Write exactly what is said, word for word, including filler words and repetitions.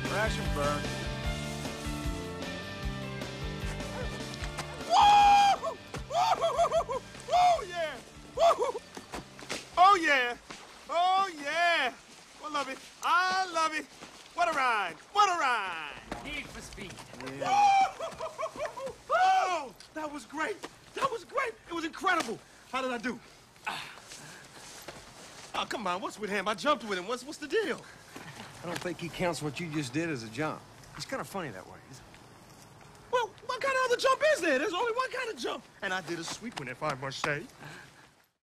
Crash and burn. Woo! Woo! Woo! Yeah! Woo! Oh, yeah! Oh, yeah! I love it. I love it. What a ride! What a ride! Need for speed. Yeah. Oh, that was great. That was great. It was incredible. How did I do? Oh, come on. What's with him? I jumped with him. What's, what's the deal? I don't think he counts what you just did as a jump. He's kind of funny that way. Well, what kind of other jump is there? There's only one kind of jump. And I did a sweet one, if I must say.